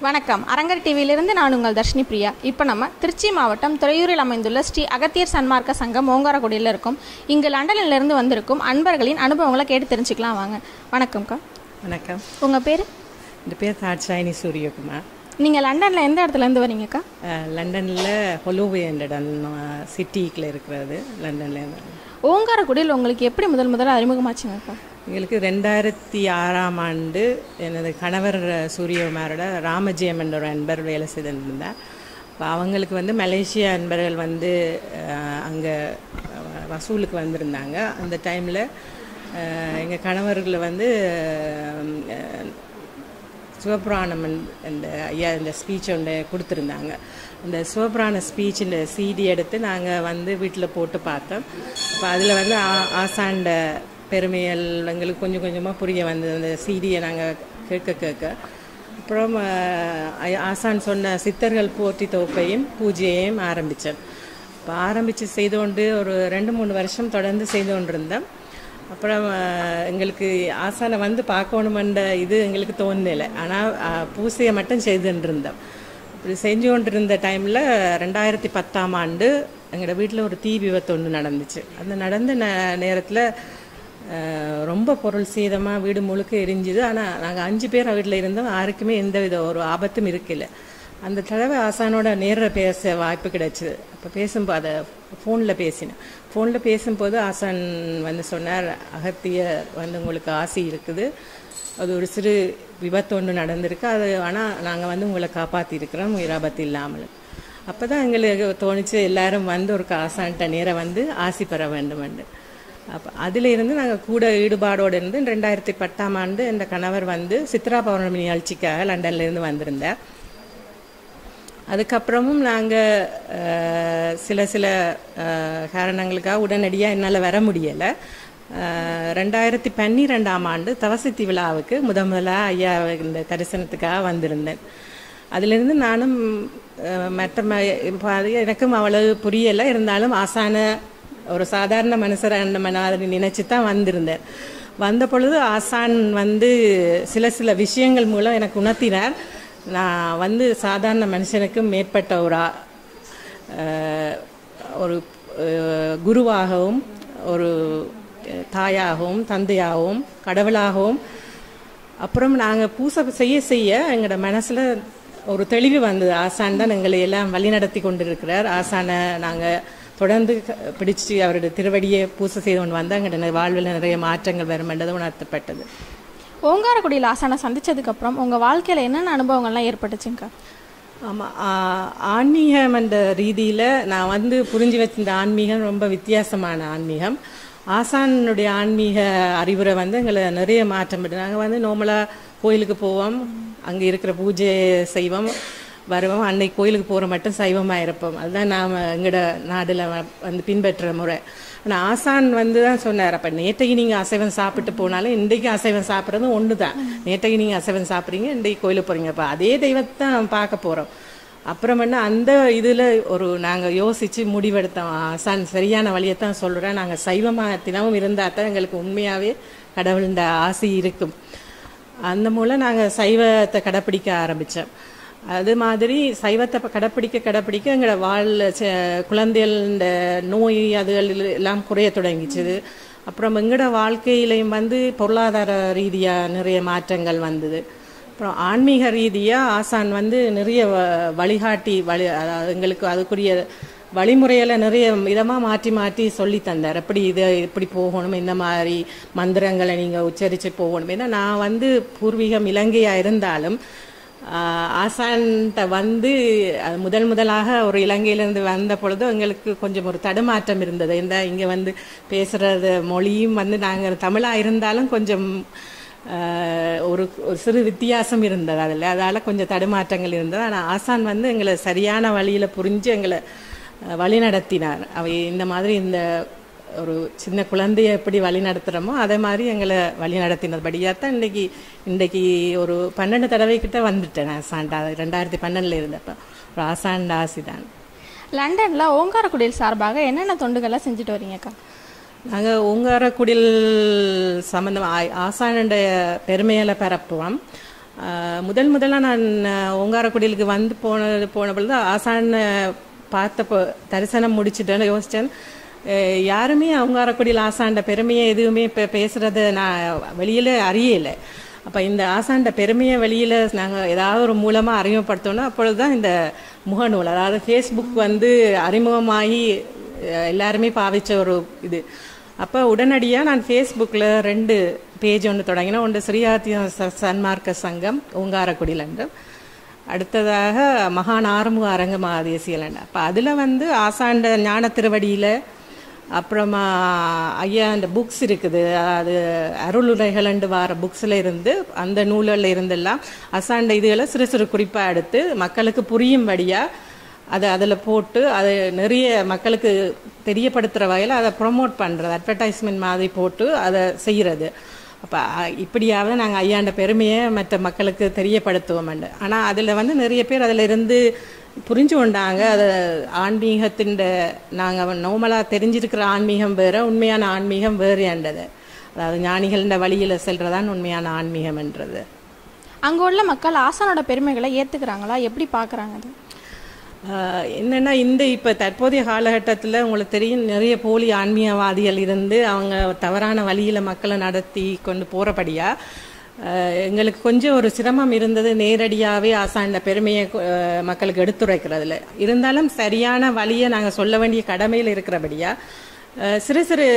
வணக்கம். அரங்கர் டிவியிலிருந்து நான் உங்கள் தர்ஷினி பிரியா. இப்போ நம்ம திருச்சி மாவட்டம் துறையூரில் அமைந்துள்ள ஸ்ரீ அகத்தியர் சன்மார்க்க சங்கம் ஓங்காரக்குடியில் இருக்கும். இங்கு லண்டனிலிருந்து வந்திருக்கும் அன்பர்களின் அனுபவங்களை கேட்டு தெரிஞ்சுக்கலாம் வாங்க. வணக்கம்க்கா. வணக்கம். உங்கள் பேர்? இந்த பேர் தாட்சாயினி சூரியகுமார். நீங்கள் லண்டனில் எந்த இடத்துலேருந்து வரீங்கக்கா? லண்டனில் ஹொலோவே இடம் சிட்டிக்கில் இருக்கிறது. லண்டன்லேருந்து. ஓங்காரக்குடியில் உங்களுக்கு எப்படி முதல்ல அறிமுகமாச்சுங்கக்கா? எங்களுக்கு 2006ஆம் ஆண்டு எனது கணவர் சூரியகுமாரோட ராமஜெயம் என்ற ஒரு அன்பர் வேலை செய்திருந்தார். இப்போ அவங்களுக்கு மலேசியா அன்பர்கள் அங்கே வசூலுக்கு வந்திருந்தாங்க. அந்த டைமில் எங்கள் கணவர்கள் சிவபுராணம் இந்த ஐயா இந்த ஸ்பீச் ஒன்று கொடுத்துருந்தாங்க. அந்த சிவபுராண ஸ்பீச் இந்த சிடி எடுத்து நாங்கள் வீட்டில் போட்டு பார்த்தோம். இப்போ அதில் ஆசாண்ட பெருமைகள் எங்களுக்கு கொஞ்சம் கொஞ்சமாக புரிய வந்தது. அந்த சிடியை நாங்கள் கேட்க அப்புறம் ஆசான் சொன்ன சித்தர்கள் போற்றி தொகுப்பையும் பூஜையையும் ஆரம்பித்தோம். இப்போ ஆரம்பித்து செய்து கொண்டு ஒரு 2-3 வருஷம் தொடர்ந்து செய்து கொண்டிருந்தோம். அப்புறம் எங்களுக்கு ஆசானை பார்க்கணுமென்ற இது எங்களுக்கு தோணலை. ஆனால் பூசையை மட்டும் செய்துருந்தோம். இப்படி செஞ்சு கொண்டிருந்த டைமில் 2010ஆம் ஆண்டு எங்களோட வீட்டில் ஒரு தீ விபத்து ஒன்று நடந்துச்சு. அந்த நடந்த நேரத்தில் ரொம்ப பொருள் சேதமாக வீடு முழுக்க எரிஞ்சுது. ஆனால் நாங்கள் 5 பேர் வீட்டில் இருந்தோம். யாருக்குமே எந்த வித ஒரு ஆபத்தும் இருக்கல. அந்த தடவை ஆசானோட நேரில் பேச வாய்ப்பு கிடைச்சிது. அப்போ பேசும்போது அதை ஃபோனில் பேசும்போது ஆசான் சொன்னார், அகத்தியர் உங்களுக்கு ஆசி இருக்குது, அது ஒரு சிறு விபத்து ஒன்று நடந்திருக்கு, அது ஆனால் நாங்கள் உங்களை காப்பாற்றிருக்கிறோம் உயிர் ஆபத்து இல்லாமல். அப்போ தான் எங்களுக்கு தோணிச்சு எல்லாரும் ஒரு ஆசான்கிட்ட நேராக ஆசி பெற வேண்டும். அப்போ அதிலிருந்து நாங்கள் கூட ஈடுபாடோடு இருந்து 2010ஆம் ஆண்டு என் கணவர் சித்ரா பௌர்ணமி நிகழ்ச்சிக்காக லண்டன்லேருந்து வந்திருந்தார். அதுக்கப்புறமும் நாங்கள் சில காரணங்களுக்காக உடனடியாக என்னால் வர முடியலை. 2012ஆம் ஆண்டு தவசித்தி விழாவுக்கு முதலாக ஐயா இந்த தரிசனத்துக்காக வந்திருந்தேன். அதிலிருந்து நானும் எனக்கும் அவ்வளவு புரியலை. இருந்தாலும் ஆசான ஒரு சாதாரண மனுஷரை நினைச்சு தான் வந்திருந்தேன். வந்த பொழுது ஆசான் சில விஷயங்கள் மூலம் எனக்கு உணர்த்தினார். நான் சாதாரண மனுஷனுக்கும் மேற்பட்ட ஒரு குருவாகவும் ஒரு தாயாகவும் தந்தையாகவும் கடவுளாகவும் அப்புறம் நாங்கள் பூசை செய்ய எங்களோட மனசில் ஒரு தெளிவு வந்தது. ஆசான் தான் எங்களை எல்லாம் வழிநடத்தி கொண்டிருக்கிறார். ஆசானை நாங்கள் தொடர்ந்து பிடிச்சி அவருடைய திருவடியை பூசை செய்து கொண்டு வந்தால் எங்களோட வாழ்வில் நிறைய மாற்றங்கள் வரும் என்றது உணர்த்தப்பட்டது. ஓங்காரக்குடியில் ஆசானை சந்தித்ததுக்கப்புறம் உங்கள் வாழ்க்கையில் என்னென்ன அனுபவங்கள்லாம் ஏற்பட்டுச்சுங்கக்கா? ஆமாம், ஆன்மீகம் என்ற ரீதியில் நான் புரிஞ்சு வச்சிருந்த ஆன்மீகம் ரொம்ப வித்தியாசமான ஆன்மீகம். ஆசானுடைய ஆன்மீக அறிவுரை எங்களை நிறைய மாற்றம் பெற்று நாங்கள் நார்மலாக கோயிலுக்கு போவோம், அங்கே இருக்கிற பூஜை செய்வோம், வருவோம். அன்னைக்கு கோயிலுக்கு போகிற மட்டும் சைவமாக இருப்போம். அதுதான் நாம் எங்களோட நாடில் பின்பற்ற முறை. ஆனால் ஆசான் தான் சொன்னார், அப்போ நேற்றைக்கு நீங்கள் அசைவம் சாப்பிட்டு போனாலும் இன்றைக்கு அசைவம் சாப்பிட்றதும் ஒன்று தான். நேற்றைக்கு நீங்கள் அசைவம் சாப்பிட்றீங்க, இன்றைக்கு கோயிலுக்கு போகிறீங்க, அப்போ அதே தெய்வத்தை தான் பார்க்க போகிறோம். அப்புறம் அந்த இதில் நாங்கள் யோசித்து முடிவெடுத்தோம், ஆசான் சரியான வழியைத்தான் சொல்கிறேன், நாங்கள் சைவமாக தினமும் இருந்தால் தான் எங்களுக்கு உண்மையாகவே கடவுளின் ஆசி இருக்கும். அந்த மூலம் நாங்கள் சைவத்தை கடைப்பிடிக்க ஆரம்பித்தோம். அது மாதிரி சைவத்தை கடைப்பிடிக்க எங்களோட குழந்தைகள் இந்த நோய் அதுகள் எல்லாம் குறைய தொடங்கிச்சுது. அப்புறம் எங்களோட வாழ்க்கையிலையும் பொருளாதார ரீதியாக நிறைய மாற்றங்கள் வந்தது. அப்புறம் ஆன்மீக ரீதியாக ஆசான் நிறைய வழிகாட்டி எங்களுக்கு அதுக்குரிய வழிமுறைகளை நிறைய விதமாக மாற்றி சொல்லி தந்தார். எப்படி போகணும், இந்த மாதிரி மந்திரங்களை நீங்கள் உச்சரித்து போகணும். ஏன்னா நான் பூர்வீகம் இலங்கையாக இருந்தாலும் ஆசான்கிட்ட முதலாக ஒரு இலங்கையிலேருந்து வந்த பொழுது எங்களுக்கு கொஞ்சம் ஒரு தடுமாற்றம் இருந்தது. இங்கே பேசுகிறது மொழியும் நாங்கள் தமிழாக இருந்தாலும் கொஞ்சம் ஒரு சிறு வித்தியாசம் இருந்தது. அதால் கொஞ்சம் தடுமாற்றங்கள் இருந்தது. ஆனால் ஆசான் எங்களை சரியான வழியில் புரிஞ்சு எங்களை வழி நடத்தினார். இந்த மாதிரி இந்த ஒரு சின்ன குழந்தைய எப்படி வழி நடத்துகிறோமோ அதே மாதிரி எங்களை வழி நடத்தினபடியாகத்தான் இன்றைக்கி ஒரு 12 தடவை கிட்ட வந்துட்டேன். ஆசாண்டா 2012 இருந்தப்போ ஒரு ஆசாண்ட ஆசி தான். லண்டனில் ஓங்காரக்குடியில் சார்பாக என்னென்ன தொண்டுகள்லாம் செஞ்சுட்டு வரீங்கக்கா? நாங்கள் ஓங்காரக்குடியில் சம்பந்தம் ஆசானுடைய பெருமைகளை பரப்புவோம். முதலாக நான் ஓங்காரக்குடிலுக்கு வந்து போன பொழுது ஆசான் பார்த்த தரிசனம் முடிச்சுட்டேன்னு யோசித்தேன். யாருமே ஓங்காரக்குடியில் ஆசாண்ட பெருமையை எதுவுமே பேசுகிறத நான் வெளியில் அறியலை. அப்போ இந்த ஆசாண்ட பெருமையை வெளியில் நாங்கள் ஏதாவது ஒரு மூலமாக அறிமுகப்படுத்தோன்னா அப்பொழுது தான் இந்த முகநூல், அதாவது ஃபேஸ்புக் வந்து அறிமுகமாகி எல்லாருமே பாவித்த ஒரு இது. அப்போ உடனடியாக நான் ஃபேஸ்புக்கில் 2 பேஜ் ஒன்று தொடங்கினேன். ஒன்று ஸ்ரீ அகத்தியர் சன்மார்க்க சங்கம் ஓங்காரக்குடியில் என்று, அடுத்ததாக மகான் ஆறுமுக அரங்க மகாதேசியல். அப்போ அதில் வந்து ஆசாண்ட ஞான திருவடியில், அப்புறமா ஐயா அந்த புக்ஸ் இருக்குது, அது அருளுரைகள் வார புக்ஸில் இருந்து அந்த நூலில் இருந்தெல்லாம் அசாண்ட இதுகளை சிறு சிறு குறிப்பாக எடுத்து மக்களுக்கு புரியும்படியாக அதை அதில் போட்டு அதை நிறைய மக்களுக்கு தெரியப்படுத்துகிற வகையில் அதை ப்ரொமோட் பண்ணுறது, அட்வர்டைஸ்மெண்ட் மாதிரி போட்டு அதை செய்கிறது. அப்போ இப்படியாவது நாங்கள் ஐயாண்ட பெருமையை மற்ற மக்களுக்கு தெரியப்படுத்துவோம்ண்டு. ஆனால் அதில் வந்து நிறைய பேர் அதில் இருந்து புரிஞ்சு கொண்டாங்க. அது ஆன்மீகத்தின் நாங்கள் நார்மலாக தெரிஞ்சிருக்கிற ஆன்மீகம் வேறு, உண்மையான ஆன்மீகம் வேறுன்றது. அதாவது ஞானிகளின் வழியில் செல்றதான் உண்மையான ஆன்மீகம்ன்றது. அங்கே உள்ள மக்கள் ஆசானோட பெருமைகளை ஏற்றுக்கிறாங்களா, எப்படி பார்க்குறாங்க? அது என்னென்னா இந்த இப்போ தற்போதைய காலகட்டத்தில் உங்களுக்கு தெரியும், நிறைய போலி ஆன்மீகவாதிகள் இருந்து அவங்க தவறான வழியில் மக்களை நடத்தி கொண்டு போகிறபடியாக எங்களுக்கு கொஞ்சம் ஒரு சிரமம் இருந்தது. நேரடியாகவே ஆசாண்ட பெருமையை மக்களுக்கு எடுத்துரைக்கிறதுல இருந்தாலும் சரியான வழியை நாங்கள் சொல்ல வேண்டிய கடமையில் இருக்கிறபடியா சிறு சிறு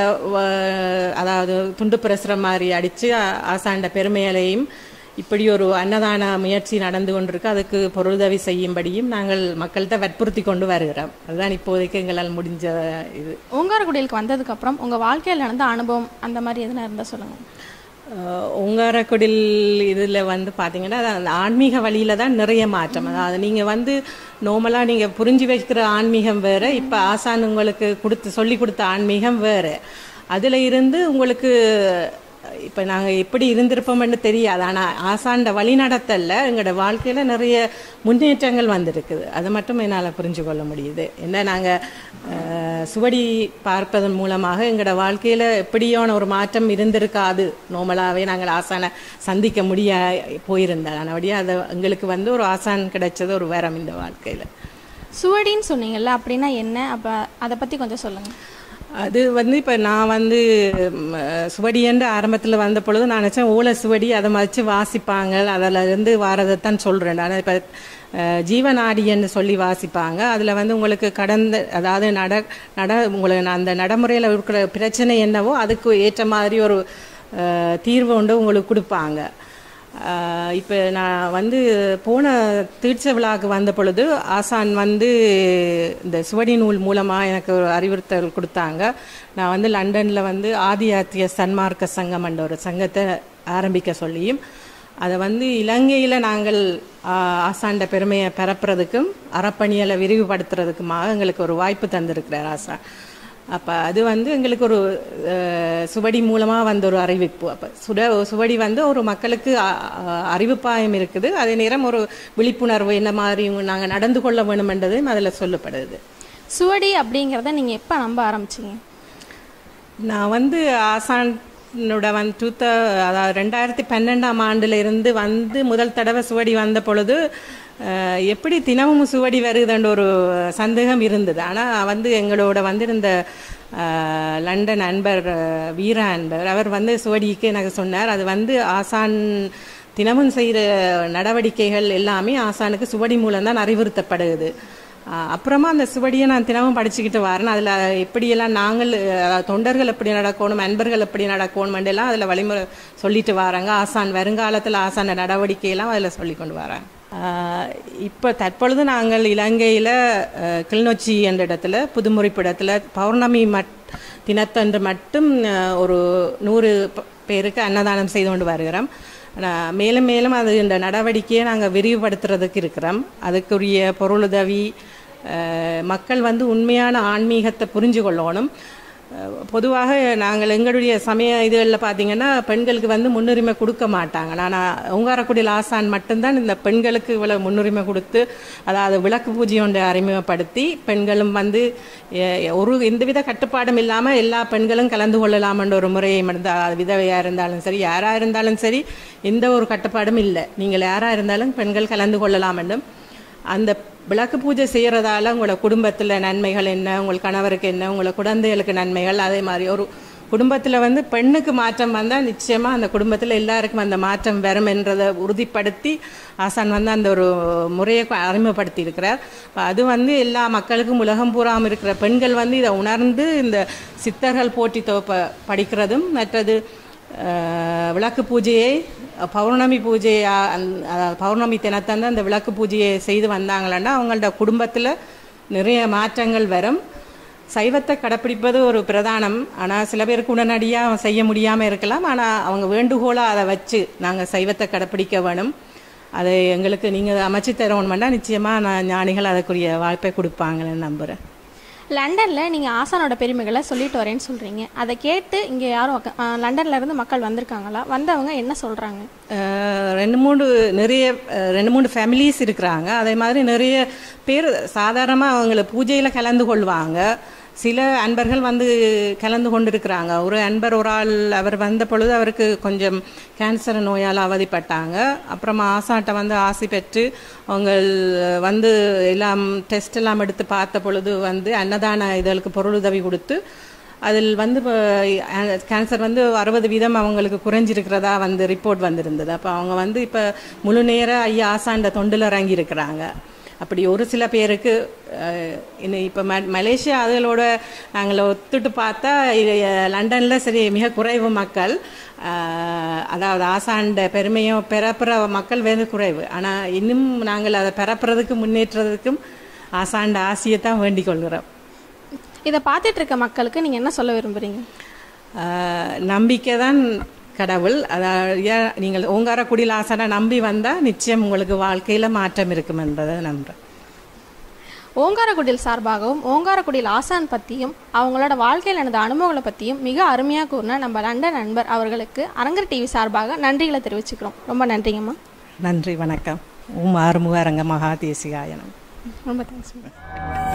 அதாவது துண்டு பிரசுரம் மாதிரி அடித்து ஆசாண்ட பெருமைகளையும் இப்படி ஒரு அன்னதான முயற்சி நடந்து கொண்டிருக்கு, அதுக்கு பொருளுதவி செய்யும்படியும் நாங்கள் மக்கள்கிட்ட வற்புறுத்தி கொண்டு வருகிறோம். அதுதான் இப்போதைக்கு எங்களால் முடிஞ்ச இது. ஓங்காரக்குடிலுக்கு வந்ததுக்கப்புறம் உங்கள் வாழ்க்கையில் நடந்த அனுபவம் அந்த மாதிரி எதுனா இருந்தால் சொல்லுங்கள். ஓங்காரக்குடில் இதில் வந்து பார்த்தீங்கன்னா அந்த ஆன்மீக வழியில் தான் நிறைய மாற்றம். அதாவது நீங்கள் வந்து நார்மலாக நீங்கள் புரிஞ்சு வைக்கிற ஆன்மீகம் வேறு, இப்போ ஆசான் உங்களுக்கு சொல்லி கொடுத்த ஆன்மீகம் வேறு. அதில் இருந்து உங்களுக்கு இப்போ நாங்கள் எப்படி இருந்திருப்போம்னு தெரியாது. ஆனால் ஆசாண்ட வழிநடத்தல எங்களோட வாழ்க்கையில் நிறைய முன்னேற்றங்கள் வந்திருக்குது. அது மட்டும் என்னால் புரிஞ்சு கொள்ள முடியுது. என்ன நாங்கள் சுவடி பார்ப்பதன் மூலமாக எங்களோட வாழ்க்கையில் எப்படியான ஒரு மாற்றம் இருந்திருக்காது. நார்மலாகவே நாங்கள் ஆசானை சந்திக்க முடிய போயிருந்தோம். ஆனபடியாக அதை எங்களுக்கு வந்து ஒரு ஆசான் கிடைச்சது ஒரு வரம் இந்த வாழ்க்கையில். சுவடின்னு சொன்னீங்கல்ல, அப்படின்னா என்ன? அப்போ அதை பற்றி கொஞ்சம் சொல்லுங்கள். அது வந்து இப்போ நான் வந்து சுவடி என்று ஆரம்பத்தில் வந்த பொழுது நான் நினச்சேன் ஓலை சுவடி அதை மதித்து வாசிப்பாங்க, அதில் இருந்து வாரதைத்தான் சொல்கிறேன். ஆனால் இப்போ ஜீவநாடின்னு சொல்லி வாசிப்பாங்க. அதில் வந்து உங்களுக்கு அதாவது உங்களுக்கு அந்த நடைமுறையில் இருக்கிற பிரச்சனை என்னவோ அதுக்கு ஏற்ற மாதிரி ஒரு தீர்வு உண்டு உங்களுக்கு கொடுப்பாங்க. இப்போ நான் வந்து போன தீட்சை விழாவுக்கு வந்த பொழுது ஆசான் வந்து இந்த சுவடி நூல் மூலமாக எனக்கு ஒரு அறிவுறுத்தல் கொடுத்தாங்க. நான் வந்து லண்டனில் வந்து ஆதியாத்திய சன்மார்க்க சங்கம் என்ற ஒரு சங்கத்தை ஆரம்பிக்க சொல்லியும் அதை வந்து இலங்கையில் நாங்கள் ஆசாண்ட பெருமையை பரப்புறதுக்கும் அறப்பணிகளை விரிவுபடுத்துறதுக்குமாக எங்களுக்கு ஒரு வாய்ப்பு தந்திருக்கிறார் ஆசான். அப்போ அது வந்து எங்களுக்கு ஒரு சுவடி மூலமாக வந்த ஒரு அறிவிப்பு. அப்போ சுவடி வந்து ஒரு மக்களுக்கு அறிவிப்பாயம் இருக்குது, அதே நேரம் ஒரு விழிப்புணர்வு என்ன மாதிரி நாங்கள் நடந்து கொள்ள வேணுமென்றதும் அதில் சொல்லப்படுது. சுவடி அப்படிங்கிறத நீங்கள் எப்போ நம்ப ஆரம்பிச்சிங்க? நான் வந்து ஆசானோட வந்து அதாவது 2012ஆம் ஆண்டுல இருந்து வந்து முதல் தடவை சுவடி வந்த பொழுது எப்படி தினமும் சுவடி வருதுன்ற ஒரு சந்தேகம் இருந்தது. ஆனால் வந்து எங்களோட வந்து இந்த லண்டன் அன்பர் வீரா அன்பர் அவர் வந்து சுவடிக்கு எனக்கு சொன்னார், அது வந்து ஆசான் தினமும் செய்கிற நடவடிக்கைகள் எல்லாமே ஆசானுக்கு சுவடி மூலம்தான் அறிவுறுத்தப்படுது. அப்புறமா அந்த சுவடியை நான் தினமும் படிச்சுக்கிட்டு வரேன். அதில் எப்படியெல்லாம் நாங்கள் தொண்டர்கள் எப்படி நடக்கணும், அன்பர்கள் எப்படி நடக்கணும் எல்லாம் அதில் வழிமுறை சொல்லிட்டு வராங்க. ஆசான் வருங்காலத்தில் ஆசான நடவடிக்கையெல்லாம் அதில் சொல்லி கொண்டு வராங்க. இப்போ தற்பொழுது நாங்கள் இலங்கையில் கிளிநொச்சி என்ற இடத்துல புதுமுறிப்பிடத்தில் பௌர்ணமி தினத்தன்று மட்டும் ஒரு 100 பேருக்கு அன்னதானம் செய்து கொண்டு வருகிறோம். மேலும் மேலும் அது இந்த நடவடிக்கையை நாங்கள் விரிவுபடுத்துறதுக்கு இருக்கிறோம். அதுக்குரிய பொருளுதவி மக்கள் வந்து உண்மையான ஆன்மீகத்தை புரிஞ்சு கொள்ளணும். பொதுவாக நாங்கள் எங்களுடைய சமய இதுகளில் பார்த்தீங்கன்னா பெண்களுக்கு வந்து முன்னுரிமை கொடுக்க மாட்டாங்க. நான் ஓங்காரக்குடியில் ஆசான் மட்டும்தான் இந்த பெண்களுக்கு இவ்வளவு முன்னுரிமை கொடுத்து, அதாவது விளக்கு பூஜை ஒன்றை அறிமுகப்படுத்தி பெண்களும் வந்து ஒரு எந்தவித கட்டுப்பாடும் இல்லாமல் எல்லா பெண்களும் கலந்து கொள்ளலாம்ன்ற ஒரு முறையை மட்டும், விதவையாக இருந்தாலும் சரி யாராக இருந்தாலும் சரி எந்த ஒரு கட்டுப்பாடும் இல்லை, நீங்கள் யாராக இருந்தாலும் பெண்கள் கலந்து கொள்ளலாம் என்றும், அந்த விளக்கு பூஜை செய்கிறதால உங்களோட குடும்பத்தில் நன்மைகள் என்ன, உங்கள் கணவருக்கு என்ன, உங்களை குழந்தைகளுக்கு நன்மைகள், அதே மாதிரி ஒரு குடும்பத்தில் வந்து பெண்ணுக்கு மாற்றம் வந்தால் நிச்சயமாக அந்த குடும்பத்தில் எல்லாருக்கும் அந்த மாற்றம் வரும் என்றதை உறுதிப்படுத்தி ஆசான் வந்து அந்த ஒரு முறையை அறிமுகப்படுத்தி இருக்கிறார். அது வந்து எல்லா மக்களுக்கும் உலகம் பூராமல் இருக்கிற பெண்கள் வந்து இதை உணர்ந்து இந்த சித்தர்கள் போற்றி படிக்கிறதும், மற்றது விளக்கு பூஜையை பௌர்ணமி பூஜையா, பௌர்ணமி தினத்தந்து அந்த விளக்கு பூஜையை செய்து வந்தாங்களன்னா அவங்களோட குடும்பத்தில் நிறைய மாற்றங்கள் வரும். சைவத்தை கடைப்பிடிப்பது ஒரு பிரதானம். ஆனால் சில பேருக்கு உடனடியாக செய்ய முடியாமல் இருக்கலாம். ஆனால் அவங்க வேண்டுகோளாக அதை வச்சு நாங்கள் சைவத்தை கடைப்பிடிக்க வேணும், அதை எங்களுக்கு நீங்கள் அமைச்சு தரணும்னா நிச்சயமாக ஞானிகள் அதுக்குரிய வாய்ப்பை கொடுப்பாங்கன்னு நம்புகிறேன். லண்டனில் நீங்கள் ஆசானோட பெருமைகளை சொல்லிட்டு வரேன்னு சொல்கிறீங்க. அதை கேட்டு இங்கே யாரும் லண்டனில் இருந்து மக்கள் வந்திருக்காங்களா? வந்தவங்க என்ன சொல்கிறாங்க? ரெண்டு மூணு ஃபேமிலிஸ் இருக்கிறாங்க. அதே மாதிரி நிறைய பேர் சாதாரணமாக அவங்கள பூஜையில் கலந்து கொள்வாங்க. சில அன்பர்கள் வந்து கலந்து கொண்டிருக்கிறாங்க. ஒரு அன்பர் ஒரு ஆள் அவர் வந்த பொழுது அவருக்கு கொஞ்சம் கேன்சர் நோயால் அவதிப்பட்டாங்க. அப்புறமா ஆசாட்டை வந்து ஆசை பெற்று அவங்க வந்து எல்லாம் டெஸ்ட் எல்லாம் எடுத்து பார்த்த பொழுது வந்து அன்னதான இதழுக்கு பொருளுதவி கொடுத்து அதில் வந்து கேன்சர் வந்து 60% அவங்களுக்கு குறைஞ்சிருக்கிறதா வந்து ரிப்போர்ட் வந்திருந்தது. அப்போ அவங்க வந்து இப்போ முழு நேர ஐயா ஆசாண்ட தொண்டில் இறங்கி இருக்கிறாங்க. அப்படி ஒரு சில பேருக்கு இப்போ மலேசியா அதுகளோட நாங்கள் ஒத்துட்டு பார்த்தா லண்டனில் சரி மிக குறைவு மக்கள், அதாவது ஆசாண்ட பெருமையும் பெறப்புற மக்கள் வேறு குறைவு. ஆனால் இன்னும் நாங்கள் அதை பெறப்புறதுக்கு முன்னேற்றதுக்கும் ஆசாண்ட ஆசையை தான் வேண்டிக் கொள்கிறோம். இதை பார்த்துட்டு இருக்க மக்களுக்கு நீங்கள் என்ன சொல்ல விரும்புகிறீங்க? நம்பிக்கை தான் கடவுள். அதாவது நீங்கள் ஓங்காரக்குடியில் ஆசானை நம்பி வந்தால் நிச்சயம் உங்களுக்கு வாழ்க்கையில் மாற்றம் இருக்கும் என்பதை நம்புகிறேன். ஓங்காரக்குடியில் சார்பாகவும் ஓங்காரக்குடியில் ஆசான் பற்றியும் அவங்களோட வாழ்க்கையில் நடந்த அனுபவங்களை பற்றியும் மிக அருமையாக கூறின நம்ம லண்டன் நண்பர் அவர்களுக்கு அரங்கர் டிவி சார்பாக நன்றிகளை தெரிவிச்சுக்கிறோம். ரொம்ப நன்றிங்கம்மா. நன்றி, வணக்கம். ஆறுமுக அரங்க மகா தேசிகாயனம். ரொம்ப தேங்க்ஸ்.